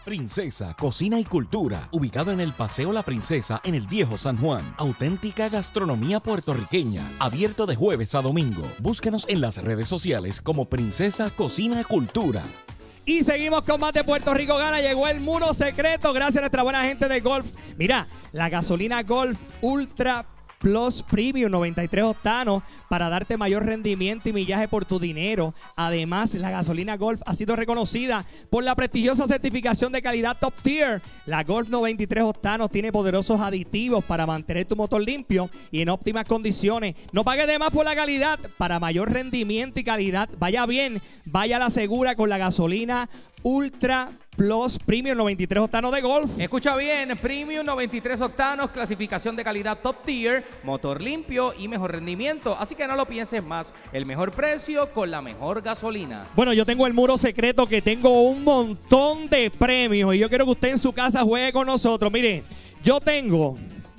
Princesa Cocina y Cultura, ubicado en el Paseo La Princesa en el Viejo San Juan. Auténtica gastronomía puertorriqueña, abierto de jueves a domingo. Búsquenos en las redes sociales como Princesa Cocina y Cultura. Y seguimos con más de Puerto Rico Gana. Llegó el muro secreto gracias a nuestra buena gente de Golf. Mira, la gasolina Golf Ultra Plus Premium 93 octanos para darte mayor rendimiento y millaje por tu dinero. Además, la gasolina Golf ha sido reconocida por la prestigiosa certificación de calidad Top Tier. La Golf 93 octanos tiene poderosos aditivos para mantener tu motor limpio y en óptimas condiciones. No pagues de más por la calidad. Para mayor rendimiento y calidad, vaya bien, vaya a la segura con la gasolina Ultra Plus Premium 93 octanos de Golf. Escucha bien, Premium 93 octanos, clasificación de calidad Top Tier, motor limpio y mejor rendimiento. Así que no lo pienses más, el mejor precio con la mejor gasolina. Bueno, yo tengo el muro secreto que tengo un montón de premios y yo quiero que usted en su casa juegue con nosotros. Mire, yo tengo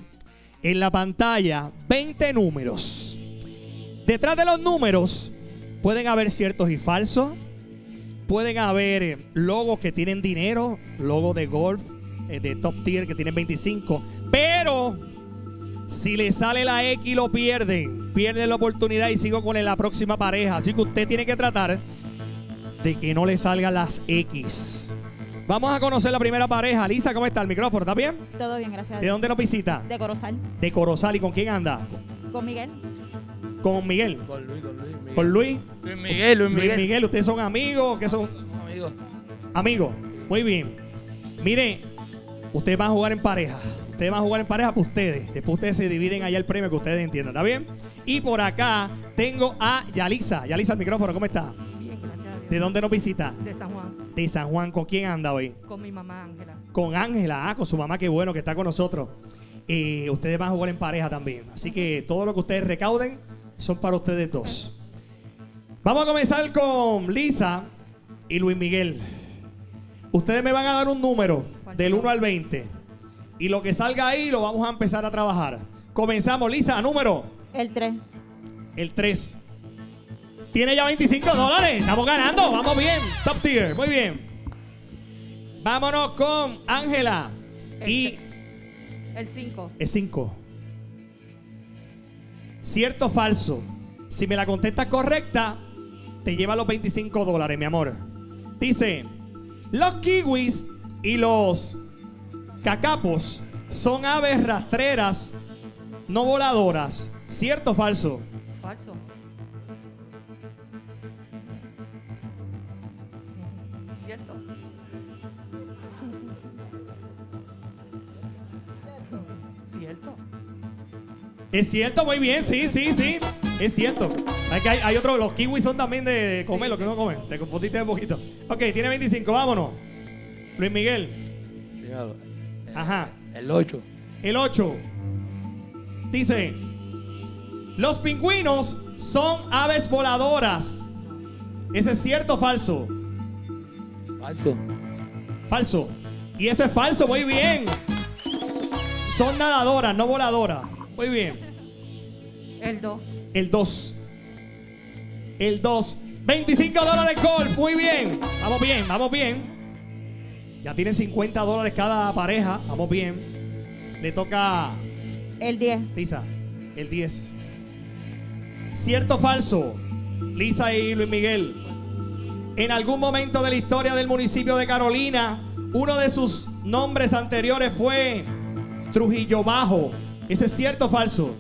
en la pantalla 20 números. Detrás de los números pueden haber ciertos y falsos. Pueden haber logos que tienen dinero, logos de Golf, de Top Tier que tienen 25. Pero si le sale la X lo pierden la oportunidad y sigo con la próxima pareja. Así que usted tiene que tratar de que no le salgan las X. Vamos a conocer la primera pareja. Lisa, ¿cómo está el micrófono? ¿Está bien? Todo bien, gracias a ¿De Dios. dónde nos visita? De Corozal. De Corozal. ¿Y con quién anda? Con Miguel. ¿Con Miguel? Con Luis. ¿Con Luis? Luis Miguel. Luis Miguel, ¿ustedes son amigos? ¿Qué son? Amigos. Amigos, muy bien. Mire, ustedes van a jugar en pareja. Ustedes van a jugar en pareja para ustedes. Después ustedes se dividen allá el premio que ustedes entiendan, ¿está bien? Y por acá tengo a Yalisa. Yalisa, el micrófono, ¿cómo está? Bien, gracias a Dios. ¿De dónde nos visita? De San Juan, De San Juan. ¿Con quién anda hoy? con mi mamá Ángela. Con Ángela. Con su mamá, qué bueno que está con nosotros. Ustedes van a jugar en pareja también. Así que todo lo que ustedes recauden son para ustedes dos. Vamos a comenzar con Lisa y Luis Miguel. Ustedes me van a dar un número del 1 al 20. Y lo que salga ahí lo vamos a empezar a trabajar. Comenzamos, Lisa, número. El 3. El 3. Tiene ya $25. Estamos ganando. Vamos bien. Top tier. Muy bien. Vámonos con Ángela. Y El 5. el 5. ¿Cierto o falso? Si me la contestas correcta, te lleva los $25, mi amor. Dice, los kiwis y los cacapos son aves rastreras no voladoras. ¿Cierto o falso? Falso. ¿Cierto? ¿Cierto? Es cierto, muy bien, sí. Es cierto. Hay otros, los kiwis son también de comer, lo que uno come. Te confundiste un poquito. Ok, tiene 25, vámonos. Luis Miguel. Dígalo. Ajá. El 8. El 8. Dice, los pingüinos son aves voladoras. ¿Ese es cierto o falso? Falso. Falso. Y ese es falso, muy bien. Son nadadoras, no voladoras. Muy bien. El 2. El 2. El 2. $25 golf. Muy bien. Vamos bien. Ya tienen $50 cada pareja. Vamos bien. Le toca El 10. Lisa. El 10. ¿Cierto o falso? Lisa y Luis Miguel. En algún momento de la historia del municipio de Carolina, uno de sus nombres anteriores fue Trujillo Bajo. ¿Ese es cierto o falso?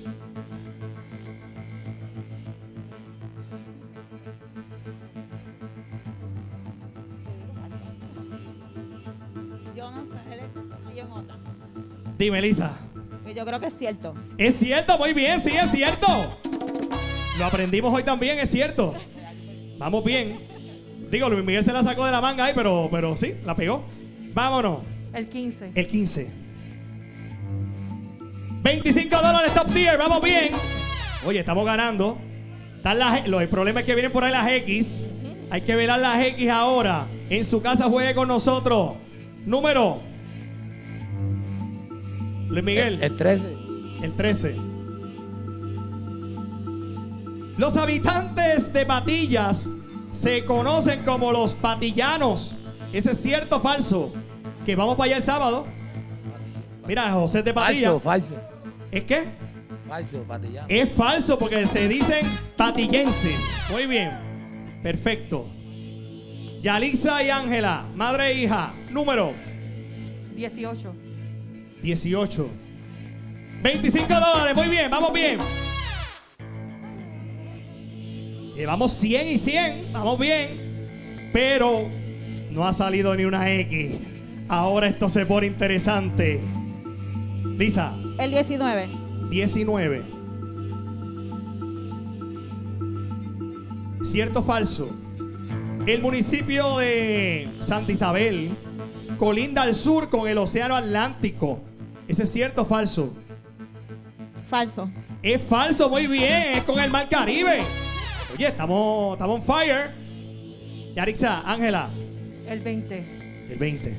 Yo no sé, él es en otra. Dime, Lisa. Yo creo que es cierto. ¿Es cierto? Muy bien, sí, es cierto. Lo aprendimos hoy también, es cierto. Vamos bien. Digo, Luis Miguel se la sacó de la manga ahí, pero sí, la pegó. Vámonos. El 15. El 15. $25 top tier, vamos bien. Oye, estamos ganando. El problema es que vienen por ahí las X. Hay que velar las X ahora. En su casa juegue con nosotros. Número. Luis Miguel. El 13. El 13. Los habitantes de Patillas se conocen como los patillanos. ¿Ese es cierto o falso? Que vamos para allá el sábado. Mira, José de Patilla. Falso. ¿Es qué? Falso, Patilla. Es falso porque se dicen patillenses. Muy bien. Perfecto. Yalixa y Ángela, madre e hija. Número 18. 18. $25. Muy bien, vamos bien. Llevamos 100 y 100. Vamos bien. Pero no ha salido ni una X. Ahora esto se pone interesante. Lisa. El 19. 19. ¿Cierto o falso? El municipio de Santa Isabel colinda al sur con el océano Atlántico. ¿Ese es cierto o falso? Falso. Es falso, muy bien. Es con el Mar Caribe. Oye, estamos on fire. Yarixa, Ángela. El 20. El 20.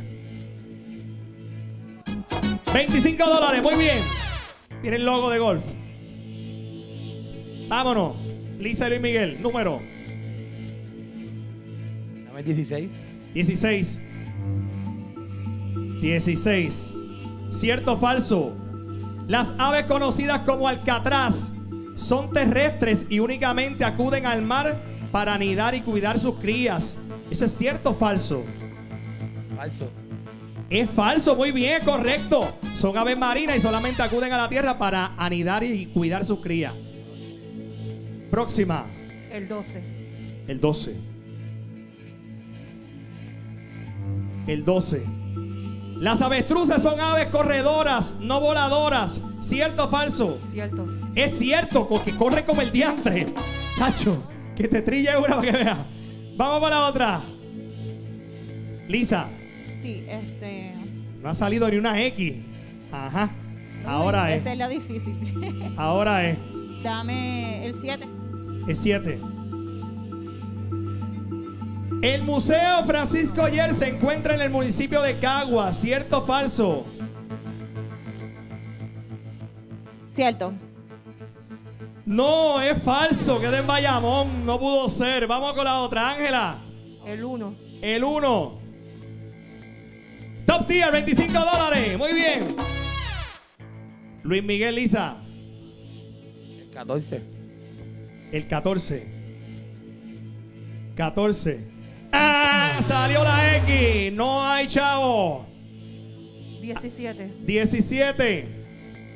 $25, muy bien. Tiene el logo de golf. Vámonos. Lisa y Luis Miguel, número Dame 16. 16. 16. ¿Cierto o falso? Las aves conocidas como alcatraz son terrestres y únicamente acuden al mar para anidar y cuidar sus crías. ¿Eso es cierto o falso? Falso. Es falso, muy bien, correcto. Son aves marinas y solamente acuden a la tierra para anidar y cuidar sus crías. Próxima. El 12. El 12. El 12. Las avestruces son aves corredoras, no voladoras. ¿Cierto o falso? Cierto. Es cierto, porque corre como el diantre. Chacho, que te trilla una para que veas. Vamos para la otra. Lisa. Sí, No ha salido ni una X. Ajá. Ahora es. Esa es la difícil. Ahora es. Dame el 7. Es 7. El Museo Francisco Oller se encuentra en el municipio de Cagua. ¿Cierto o falso? Cierto. No, es falso. Queda en Bayamón. No pudo ser. Vamos con la otra. Ángela. El 1. El 1. Top tier, $25. Muy bien. Luis Miguel, Lisa. El 14. El 14. 14. ¡Ah! Salió la X. No hay chavo. 17. 17.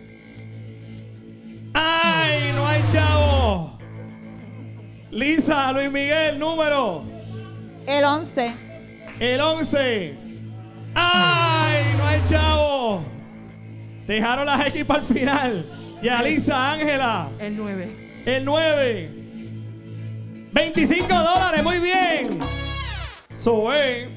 ¡Ay! No hay chavo. Lisa, Luis Miguel, número. El 11. El 11. ¡Ay! No hay chavo. Dejaron las X para el final. Ya, Lisa, Ángela. El 9. El 9. $25. Muy bien. Soe.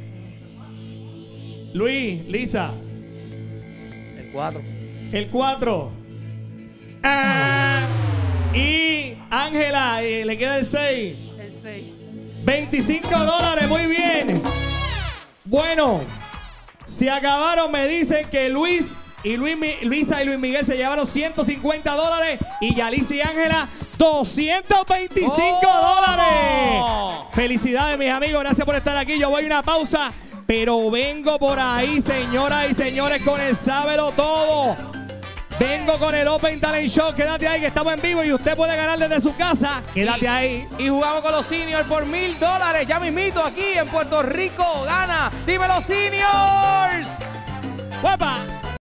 Luis, Lisa. El 4. El 4. Ah, y Ángela, le queda el 6. El 6. $25. Muy bien. Bueno, se acabaron. Me dicen que Luisa y Luis Miguel se llevaron $150 y Yalixa y Ángela $225. Felicidades, mis amigos. Gracias por estar aquí. Yo voy a una pausa, pero vengo por ahí, señoras y señores, con el Sábelo Todo. Vengo con el Open Talent Show. Quédate ahí que estamos en vivo y usted puede ganar desde su casa. Quédate ahí. Y jugamos con los seniors por $1000. Ya mismito aquí en Puerto Rico. Gana. Dime los seniors. ¡Guapa!